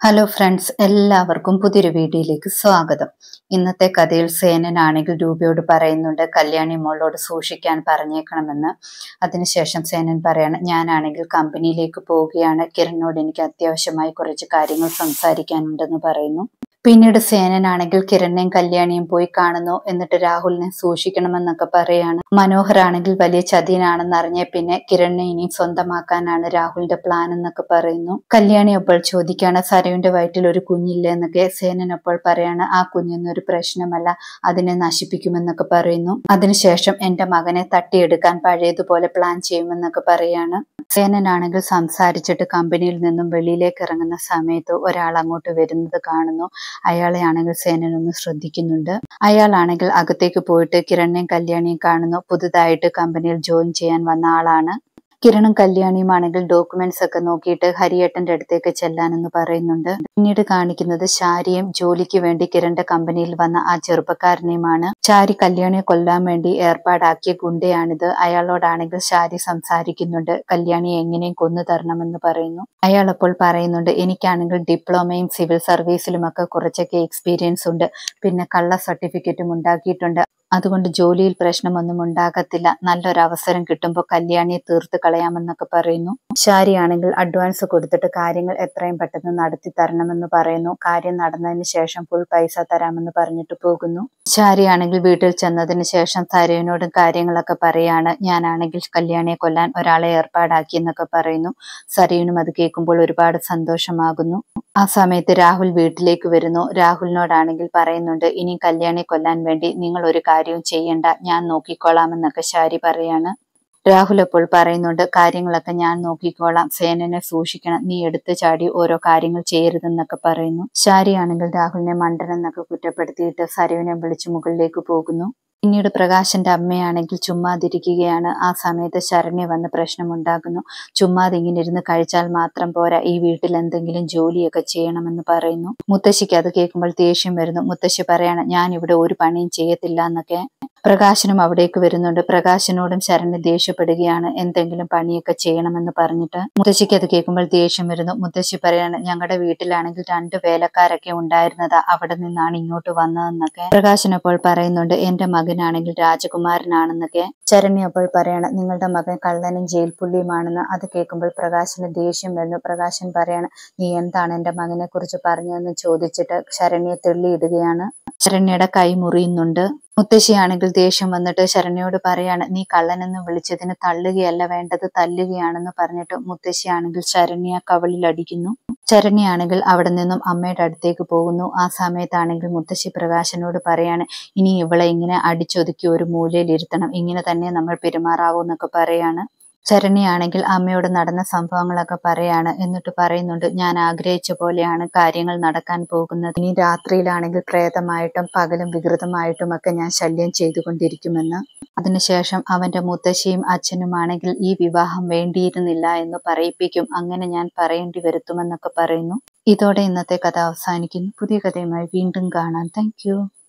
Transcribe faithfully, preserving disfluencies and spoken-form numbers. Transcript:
Hello friends, എല്ലാവർക്കും പുതിയൊരു വീഡിയോയിലേക്ക് സ്വാഗതം. ഇന്നത്തെ കഥയിൽ സേനനാണെങ്കിൽ രൂപയോട് പറയുന്നുണ്ട് കല്യാണി മോളോട് സൂക്ഷിക്കാൻ പറഞ്ഞേക്കണമെന്ന്. അതിനുശേഷം സേനൻ പറയാണ്, ഞാനാണെങ്കിൽ കമ്പനിയിലേക്ക് പോവുകയാണ്, കിരണിനോട് എനിക്ക് അത്യാവശ്യമായി കുറച്ച് കാര്യങ്ങൾ സംസാരിക്കാനുണ്ടെന്ന് പറയുന്നു. പിന്നീട് സേനനാണെങ്കിൽ കിരണിനെയും കല്യാണിയും പോയി കാണുന്നു. എന്നിട്ട് രാഹുലിനെ സൂക്ഷിക്കണമെന്നൊക്കെ പറയാണ്. മനോഹരാണെങ്കിൽ വലിയ ചതിയനാണെന്ന് അറിഞ്ഞ പിന്നെ കിരണിനെ ഇനിയും സ്വന്തമാക്കാനാണ് രാഹുലിന്റെ പ്ലാൻ എന്നൊക്കെ പറയുന്നു. കല്യാണി അപ്പോൾ ചോദിക്കാണ്, സരയുവിന്റെ വയറ്റിൽ ഒരു കുഞ്ഞില്ലേ എന്നൊക്കെ. സേനൻ അപ്പോൾ പറയാണ്, ആ കുഞ്ഞൊന്നും ഒരു പ്രശ്നമല്ല, അതിനെ നശിപ്പിക്കുമെന്നൊക്കെ പറയുന്നു. അതിനുശേഷം എന്റെ മകനെ തട്ടിയെടുക്കാൻ പഴയതുപോലെ പ്ലാൻ ചെയ്യുമെന്നൊക്കെ പറയാണ്. സേനനാണെങ്കിൽ സംസാരിച്ചിട്ട് കമ്പനിയിൽ നിന്നും വെളിയിലേക്ക് ഇറങ്ങുന്ന സമയത്ത് ഒരാൾ അങ്ങോട്ട് വരുന്നത് കാണുന്നു. അയാളെ ആണെങ്കിൽ സേനൻ ഒന്ന് ശ്രദ്ധിക്കുന്നുണ്ട്. അയാളാണെങ്കിൽ അകത്തേക്ക് പോയിട്ട് കിരണിനെയും കല്യാണിയും കാണുന്നു. പുതുതായിട്ട് കമ്പനിയിൽ ജോയിൻ ചെയ്യാൻ വന്ന ആളാണ്. കിരണും കല്യാണിയും ആണെങ്കിൽ ഡോക്യുമെന്റ്സ് ഒക്കെ നോക്കിയിട്ട് ഹരിയേട്ടന്റെ അടുത്തേക്ക് ചെല്ലാനെന്ന് പറയുന്നുണ്ട്. പിന്നീട് കാണിക്കുന്നത് ശാരിയും ജോലിക്ക് വേണ്ടി കിരണിന്റെ കമ്പനിയിൽ വന്ന ആ ചെറുപ്പക്കാരനെയുമാണ്. ശാരി കല്യാണിയെ കൊല്ലാൻ വേണ്ടി ഏർപ്പാടാക്കിയ ഗുണ്ടയാണിത്. അയാളോടാണെങ്കിൽ ശാരി സംസാരിക്കുന്നുണ്ട്, കല്യാണിയെ എങ്ങനെയും കൊന്നു തരണമെന്ന് പറയുന്നു. അയാൾ അപ്പോൾ പറയുന്നുണ്ട്, എനിക്കാണെങ്കിൽ ഡിപ്ലോമയും സിവിൽ സർവീസിലും ഒക്കെ കുറച്ചൊക്കെ എക്സ്പീരിയൻസ് ഉണ്ട്, പിന്നെ കള്ള സർട്ടിഫിക്കറ്റും ഉണ്ടാക്കിയിട്ടുണ്ട്, അതുകൊണ്ട് ജോലിയിൽ പ്രശ്നമൊന്നും ഉണ്ടാകത്തില്ല, നല്ലൊരു അവസരം കിട്ടുമ്പോൾ കല്യാണിയെ തീർത്ത് കളയാമെന്നൊക്കെ പറയുന്നു. ശാരിയാണെങ്കിൽ അഡ്വാൻസ് കൊടുത്തിട്ട് കാര്യങ്ങൾ എത്രയും പെട്ടെന്ന് നടത്തി തരണമെന്ന് പറയുന്നു. കാര്യം നടന്നതിന് ശേഷം ഫുൾ പൈസ തരാമെന്ന് പറഞ്ഞിട്ട് പോകുന്നു. ശാരിയാണെങ്കിൽ വീട്ടിൽ ചെന്നതിന് ശേഷം സരയുവിനോടും കാര്യങ്ങളൊക്കെ പറയാണ്. ഞാനാണെങ്കിൽ കല്യാണിയെ കൊല്ലാൻ ഒരാളെ ഏർപ്പാടാക്കി എന്നൊക്കെ പറയുന്നു. സരയുനും അത് കേൾക്കുമ്പോൾ ഒരുപാട് സന്തോഷമാകുന്നു. ആ സമയത്ത് രാഹുൽ വീട്ടിലേക്ക് വരുന്നു. രാഹുലിനോടാണെങ്കിൽ പറയുന്നുണ്ട്, ഇനി കല്യാണിയെ കൊല്ലാൻ വേണ്ടി നിങ്ങൾ ഒരു കാര്യവും ചെയ്യണ്ട, ഞാൻ നോക്കിക്കോളാമെന്നൊക്കെ ശാരി പറയാണ്. രാഹുൽ അപ്പോൾ പറയുന്നുണ്ട്, കാര്യങ്ങളൊക്കെ ഞാൻ നോക്കിക്കോളാം, സേനനെ സൂക്ഷിക്കണം, നീ എടുത്തു ചാടി ഓരോ കാര്യങ്ങൾ ചെയ്യരുതെന്നൊക്കെ പറയുന്നു. ശാരിയാണെങ്കിൽ രാഹുലിനെ മണ്ടനെന്നൊക്കെ കുറ്റപ്പെടുത്തിയിട്ട് സരയുവിനെ വിളിച്ച് മുകളിലേക്ക് പോകുന്നു. പിന്നീട് പ്രകാശന്റെ അമ്മയാണെങ്കിൽ ചുമ്മാതിരിക്കുകയാണ്. ആ സമയത്ത് ശരണ്യ വന്ന് പ്രശ്നമുണ്ടാകുന്നു. ചുമ്മാതെ ഇങ്ങനെ ഇരുന്ന് കഴിച്ചാൽ മാത്രം പോരാ, ഈ വീട്ടിൽ എന്തെങ്കിലും ജോലിയൊക്കെ ചെയ്യണമെന്ന് പറയുന്നു. മുത്തശ്ശിക്ക് അത് കേൾക്കുമ്പോൾ ദേഷ്യം വരുന്നു. മുത്തശ്ശി പറയാണ്, ഞാൻ ഇവിടെ ഒരു പണിയും ചെയ്യത്തില്ല എന്നൊക്കെ. പ്രകാശനും അവിടേക്ക് വരുന്നുണ്ട്. പ്രകാശനോടും ശരണ്യ ദേഷ്യപ്പെടുകയാണ്, എന്തെങ്കിലും പണിയൊക്കെ ചെയ്യണമെന്ന് പറഞ്ഞിട്ട്. മുത്തശ്ശിക്ക് അത് കേൾക്കുമ്പോൾ ദേഷ്യം വരുന്നു. മുത്തശ്ശി പറയാണ്, ഞങ്ങളുടെ വീട്ടിലാണെങ്കിൽ രണ്ട് വേലക്കാരൊക്കെ ഉണ്ടായിരുന്നതാ, അവിടെ നിന്നാണ് ഇങ്ങോട്ട് വന്നതെന്നൊക്കെ. പ്രകാശൻ അപ്പോൾ പറയുന്നുണ്ട്, എന്റെ മകനാണെങ്കിൽ രാജകുമാരനാണെന്നൊക്കെ. ശരണ്യ അപ്പോൾ പറയാണ്, നിങ്ങളുടെ മകൻ കള്ളനും ജയിൽ പുള്ളിയുമാണെന്ന്. അത് കേൾക്കുമ്പോൾ പ്രകാശന് ദേഷ്യം വരുന്നു. പ്രകാശൻ പറയാണ്, നീ എന്താണ് എന്റെ മകനെ കുറിച്ച് പറഞ്ഞതെന്ന് ചോദിച്ചിട്ട് ശരണ്യെ തെള്ളിയിടുകയാണ്. ശരണ്യയുടെ കൈ മുറിയുന്നുണ്ട്. മുത്തശ്ശിയാണെങ്കിൽ ദേഷ്യം വന്നിട്ട് ശരണ്യയോട് പറയാണ്, നീ കള്ളനെന്ന് വിളിച്ചതിന് തള്ളുകയല്ല വേണ്ടത്, തല്ലുകയാണെന്ന് പറഞ്ഞിട്ട് മുത്തശ്ശിയാണെങ്കിൽ ശരണ്യ കവളിൽ അടിക്കുന്നു. ശരണ്യാണെങ്കിൽ അവിടെ നിന്നും അമ്മയുടെ അടുത്തേക്ക് പോകുന്നു. ആ സമയത്താണെങ്കിൽ മുത്തശ്ശി പ്രകാശനോട് പറയാണ്, ഇനി ഇവളെ ഇങ്ങനെ അടിച്ചൊതുക്കി ഒരു മൂലയിൽ ഇരുത്തണം, ഇങ്ങനെ തന്നെ നമ്മൾ പെരുമാറാവൂ എന്നൊക്കെ പറയാണ്. ശരണ്യാണെങ്കിൽ അമ്മയോട് നടന്ന സംഭവങ്ങളൊക്കെ പറയാണ്. എന്നിട്ട് പറയുന്നുണ്ട്, ഞാൻ ആഗ്രഹിച്ച പോലെയാണ് കാര്യങ്ങൾ നടക്കാൻ പോകുന്നത്, ഇനി രാത്രിയിലാണെങ്കിൽ പ്രേതമായിട്ടും പകലും വികൃതമായിട്ടും ഒക്കെ ഞാൻ ശല്യം ചെയ്തുകൊണ്ടിരിക്കുമെന്ന്. അതിനുശേഷം അവന്റെ മുത്തശ്ശിയും അച്ഛനുമാണെങ്കിൽ ഈ വിവാഹം വേണ്ടിയിരുന്നില്ല എന്ന് പറയിപ്പിക്കും, അങ്ങനെ ഞാൻ പറയേണ്ടി വരുത്തുമെന്നൊക്കെ പറയുന്നു. ഇതോടെ ഇന്നത്തെ കഥ അവസാനിക്കുന്നു. പുതിയ കഥയുമായി വീണ്ടും കാണാം. Thank U.